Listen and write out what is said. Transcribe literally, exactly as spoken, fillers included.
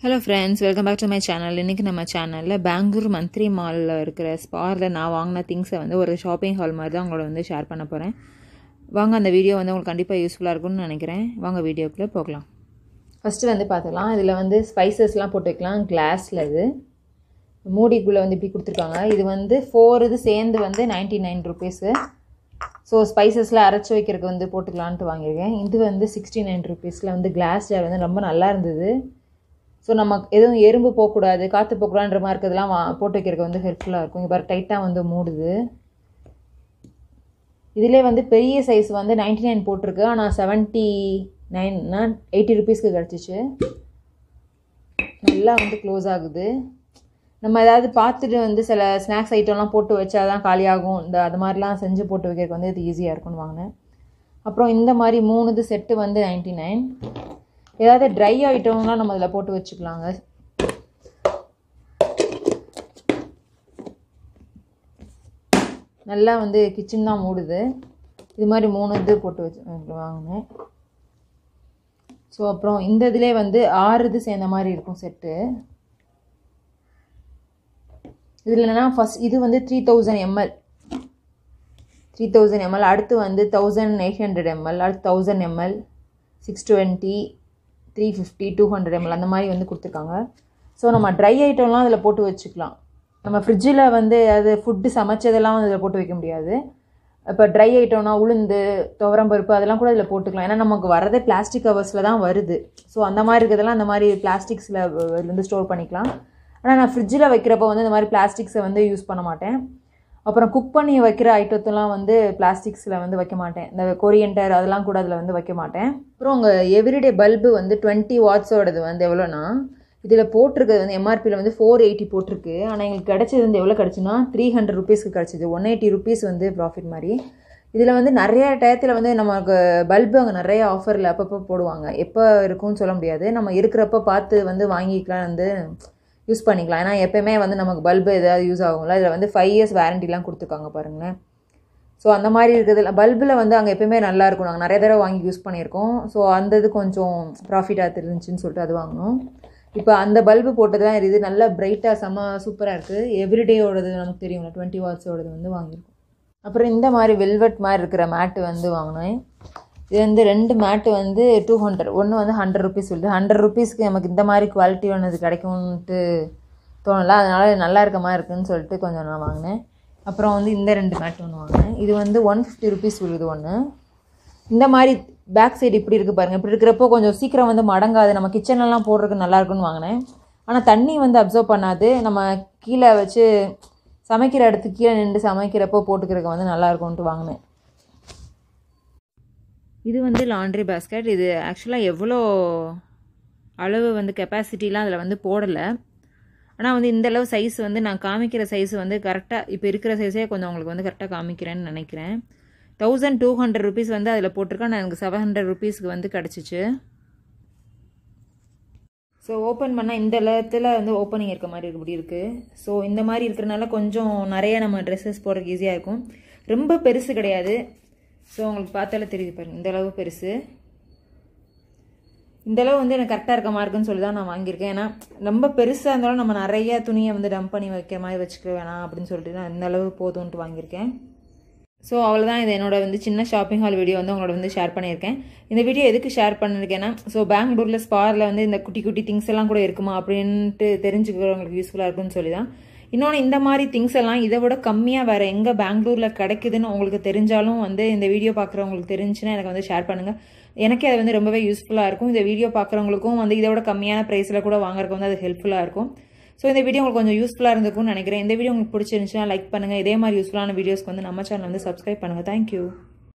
Hello friends, welcome back to my channel. இன்னைக்கு நம்ம சேனல்ல Bangalore mantri mallல இருக்கிற ஸ்பார்ல நான் வாங்கின திங்ஸை வந்து ஒரு ஷாப்பிங் ஹால் மாதிரி தான் உங்களோட வந்து ஷேர் பண்ண போறேன். வாங்க அந்த வீடியோ வந்து உங்களுக்கு கண்டிப்பா யூஸ்ஃபுல்லா இருக்கும்னு நினைக்கிறேன். வாங்க வீடியோக்குள்ள போகலாம். ஃபர்ஸ்ட் வந்து பார்த்தலாம். இதுல வந்து ஸ்பைசஸ்லாம் போட்டு வைக்கலாம். கிளாஸ்ல இது மூடிக்குள்ள வந்து இப்படி கொடுத்திருக்காங்க. இது வந்து four இது சேர்ந்து வந்து ninety-nine rupees. ஸோ ஸ்பைசஸ்லாம் அரைச்சி வைக்கிறதுக்கு வந்து போட்டுக்கலான்ட்டு வாங்கியிருக்கேன். இது வந்து sixty-nine rupeesல வந்து கிளாஸ் ஜார் வந்து ரொம்ப நல்லா இருந்தது. ஸோ நம்ம எதுவும் எறும்பு போகக்கூடாது, காற்று போகக்கூடாதுன்ற மாதிரி இருக்கிறதுலாம் போட்டு வைக்கிறதுக்கு வந்து ஹெல்ப்ஃபுல்லாக இருக்கும். இங்கே பாரு டைட்டாக வந்து மூடுது. இதிலே வந்து பெரிய சைஸ் வந்து நைன்டி நைன் போட்டிருக்கு. ஆனால் செவன்ட்டி நைன்னா எயிட்டி ருபீஸ்க்கு கிடச்சிச்சு. நல்லா வந்து க்ளோஸ் ஆகுது. நம்ம ஏதாவது பார்த்துட்டு வந்து சில ஸ்நாக்ஸ் ஐட்டம்லாம் போட்டு வச்சா தான் காலியாகும். இந்த அது மாதிரிலாம் செஞ்சு போட்டு வைக்கிறதுக்கு வந்து இது ஈஸியாக இருக்கும்னு வாங்கினேன். அப்புறம் இந்த மாதிரி மூணுது செட்டு வந்து நைன்ட்டி நைன். ஏதாவது ட்ரை ஐட்டம்லாம் நம்ம இதில் போட்டு வச்சுக்கலாங்க. நல்லா வந்து கிச்சன் தான் மூடுது. இது மாதிரி மூணு இது போட்டு வச்சு வாங்கினேன். ஸோ அப்புறம் இந்த இதிலே வந்து ஆறு இது சேர்ந்த மாதிரி இருக்கும் செட்டு. இதில் என்னன்னா ஃபஸ்ட் இது வந்து three thousand ML three thousand ML அடுத்து வந்து தௌசண்ட் எயிட் ஹண்ட்ரட் எம்எல் அடுத்து thousand ML six twenty three fifty two hundred ML அந்த மாதிரி வந்து கொடுத்துருக்காங்க. ஸோ நம்ம ட்ரை ஐட்டம்லாம் அதில் போட்டு வச்சுக்கலாம். நம்ம ஃப்ரிட்ஜில் வந்து அது ஃபுட்டு சமைச்சதெல்லாம் அதில் போட்டு வைக்க முடியாது. இப்போ ட்ரை ஐட்டம்னா உளுந்து துவரம் பருப்பு அதெல்லாம் கூட இதில் போட்டுக்கலாம். ஏன்னா நமக்கு வரதே பிளாஸ்டிக் கவர்ஸில் தான் வருது. ஸோ அந்த மாதிரி இருக்கிறதெல்லாம் அந்த மாதிரி பிளாஸ்டிக்ஸில் வந்து ஸ்டோர் பண்ணிக்கலாம். ஆனால் நான் ஃப்ரிட்ஜில் வைக்கிறப்போ வந்து இந்த மாதிரி பிளாஸ்டிக்ஸை வந்து யூஸ் பண்ண மாட்டேன். அப்புறம் குக் பண்ணி வைக்கிற ஐட்டத்தெல்லாம் வந்து பிளாஸ்டிக்ஸில் வந்து வைக்க மாட்டேன். இந்த கொரியண்டர் அதெல்லாம் கூட அதில் வந்து வைக்க மாட்டேன். அப்புறம் உங்கள் எவ்ரிடே பல்பு வந்து டுவெண்ட்டி வாட்ஸோடது வந்து எவ்வளோனா இதில் போட்டிருக்கிறது வந்து எம்ஆர்பியில் வந்து ஃபோர் எயிட்டி போட்டிருக்கு. ஆனால் எங்களுக்கு கிடச்சது வந்து எவ்வளோ கிடச்சுன்னா த்ரீ ஹண்ட்ரட் ருபீஸ்க்கு கிடச்சிது. ஒன் எயிட்டி ருபீஸ் வந்து ப்ராஃபிட் மாதிரி. இதில் வந்து நிறைய டயத்தில் வந்து நமக்கு பல்பு அங்கே நிறைய ஆஃபரில் அப்பப்போ போடுவாங்க. எப்போ இருக்கும்னு சொல்ல முடியாது. நம்ம இருக்கிறப்ப பார்த்து வந்து வாங்கிக்கலாம், வந்து யூஸ் பண்ணிக்கலாம். ஏன்னா எப்போயுமே வந்து நமக்கு பல்பு ஏதாவது யூஸ் ஆகும்ல. இதில் வந்து ஃபைவ் இயர்ஸ் வேரண்டிலாம் கொடுத்துருக்காங்க பாருங்களேன். ஸோ அந்த மாதிரி இருக்கிறதுல பல்பில் வந்து அங்கே எப்போயுமே நல்லாயிருக்கும். நாங்கள் நிறைய தடவை வாங்கி யூஸ் பண்ணியிருக்கோம். ஸோ அந்த இது கொஞ்சம் ப்ராஃபிட்டாக தெரிஞ்சுன்னு சொல்லிட்டு அது வாங்கினோம். இப்போ அந்த பல்பு போட்டது தான் இது நல்லா பிரைட்டாக செம்ம சூப்பராக இருக்குது. எவ்ரிடேயோடது நமக்கு தெரியும்ல டுவெண்ட்டி வாட்ஸோடது வந்து வாங்கியிருக்கோம். அப்புறம் இந்த மாதிரி வெல்வெட் மாதிரி இருக்கிற மேட்டு வந்து வாங்கினேன். இது வந்து ரெண்டு மேட்டு வந்து டூ ஹண்ட்ரட் ஒன்று வந்து ஹண்ட்ரட் ருபீஸ் சொல்லுது. ஹண்ட்ரட் ருபீஸ்க்கு நமக்கு இந்த மாதிரி குவாலிட்டியானது கிடைக்கும்ன்ட்டு தோணலை. அதனால் நல்லா இருக்க மாதிரி இருக்குதுன்னு சொல்லிட்டு கொஞ்சம் நான் வாங்கினேன். அப்புறம் வந்து இந்த ரெண்டு மேட் ஒன்று வாங்கினேன். இது வந்து ஒன் ஃபிஃப்டி ருபீஸ் சொல்லுது ஒன்று. இந்த மாதிரி பேக் சைடு இப்படி இருக்குது பாருங்கள். இப்படி இருக்கிறப்போ கொஞ்சம் சீக்கிரம் வந்து மடங்காது. நம்ம கிச்சன்லாம் போடுறதுக்கு நல்லாயிருக்குன்னு வாங்கினேன். ஆனால் தண்ணி வந்து அப்சர்வ் பண்ணாது. நம்ம கீழே வச்சு சமைக்கிற இடத்துக்கு கீழே நின்று சமைக்கிறப்போ போட்டுக்கிறதுக்கு வந்து நல்லாயிருக்கும்ன்ட்டு வாங்கினேன். இது வந்து லாண்ட்ரி பேஸ்கெட். இது ஆக்சுவலாக எவ்வளோ அளவு வந்து கெப்பாசிட்டிலாம் அதில் வந்து போடலை. ஆனால் வந்து இந்தளவு சைஸ் வந்து நான் காமிக்கிற சைஸ் வந்து கரெக்டாக இப்போ இருக்கிற சைஸே கொஞ்சம் உங்களுக்கு வந்து கரெக்டாக காமிக்கிறேன்னு நினைக்கிறேன். தௌசண்ட் டூ ஹண்ட்ரட் ருபீஸ் வந்து அதில் போட்டிருக்கேன். நான் எனக்கு செவன் ஹண்ட்ரட் ருபீஸ்க்கு வந்து கிடச்சிச்சு. ஸோ ஓப்பன் பண்ணால் இந்த இடத்துல வந்து ஓப்பனிங் இருக்க மாதிரி இப்படி இருக்குது. ஸோ இந்த மாதிரி இருக்கிறனால கொஞ்சம் நிறைய நம்ம ட்ரெஸ்ஸஸ் போடுறதுக்கு ஈஸியாக இருக்கும். ரொம்ப பெருசு கிடையாது. ஸோ உங்களுக்கு பார்த்தாலே தெரியுது பாருங்கள், இந்தளவு பெருசு. இந்தளவு வந்து எனக்கு கரெக்டாக இருக்க மாதிரி இருக்குன்னு சொல்லி தான் நான் வாங்கியிருக்கேன். ஏன்னா ரொம்ப பெருசாக இருந்தாலும் நம்ம நிறைய துணியை வந்து டம்ப் பண்ணி வைக்கிற மாதிரி வச்சுக்க வேணாம் அப்படின்னு சொல்லிட்டு நான் இந்தளவு போதும்ன்ட்டு வாங்கியிருக்கேன். ஸோ அவ்வளோதான். இது என்னோட வந்து சின்ன ஷாப்பிங் ஹால் வீடியோ வந்து உங்களோட வந்து ஷேர் பண்ணியிருக்கேன். இந்த வீடியோ எதுக்கு ஷேர் பண்ணியிருக்கேன்னா, ஸோ பெங்களூரில் ஸ்பாரில் வந்து இந்த குட்டி குட்டி திங்ஸ் எல்லாம் கூட இருக்குமா அப்படின்ட்டு தெரிஞ்சுக்கிறவங்களுக்கு யூஸ்ஃபுல்லாக இருக்குன்னு சொல்லி தான். இன்னொன்று இந்த மாதிரி திங்ஸ் எல்லாம் இதை விட கம்மியாக வேறு எங்கே பெங்களூரில் கிடைக்குதுன்னு உங்களுக்கு தெரிஞ்சாலும் வந்து இந்த வீடியோ பார்க்குறவங்களுக்கு தெரிஞ்சுன்னா எனக்கு வந்து ஷேர் பண்ணுங்கள். எனக்கே அது வந்து ரொம்பவே யூஸ்ஃபுல்லாக இருக்கும். இந்த வீடியோ பார்க்குறவங்களுக்கும் வந்து இதை விட கம்மியான ப்ரைஸில் கூட வாங்குறதுக்கு வந்து அது ஹெல்ப்ஃபுல்லாக இருக்கும். ஸோ இந்த வீடியோ உங்களுக்கு கொஞ்சம் யூஸ்ஃபுல்லாக இருந்திருக்கும்னு நினைக்கிறேன். இந்த வீடியோ உங்களுக்கு பிடிச்சிருந்துச்சுன்னா லைக் பண்ணுங்கள். இதே மாதிரி யூஸ்ஃபுல்லான வீடியோஸ்க்கு வந்து நம்ம சேனல் வந்து சப்ஸ்கிரைப் பண்ணுங்கள். தேங்க்யூ.